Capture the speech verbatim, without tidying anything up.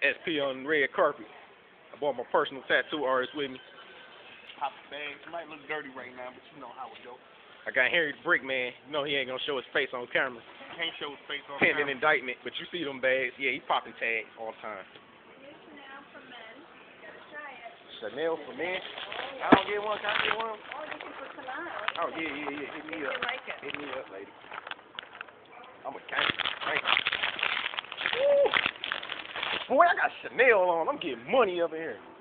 S P on the red carpet. I brought my personal tattoo artist with me. Pop the bag. It might look dirty right now, but you know how it goes. I got Henry the Brick Man. You know he ain't gonna show his face on camera. Can't show his face on Pending camera. indictment, but you see them bags. Yeah, he popping tags all the time. Chanel for men. Gotta try it. Chanel for men? I don't get one. Can I get one? Oh, you can put some on. Oh, yeah, yeah, yeah. Hit me You up. like it. Hit me up, lady. I'm a king. Thank you. Woo! Boy, I got Chanel on. I'm getting money up in here.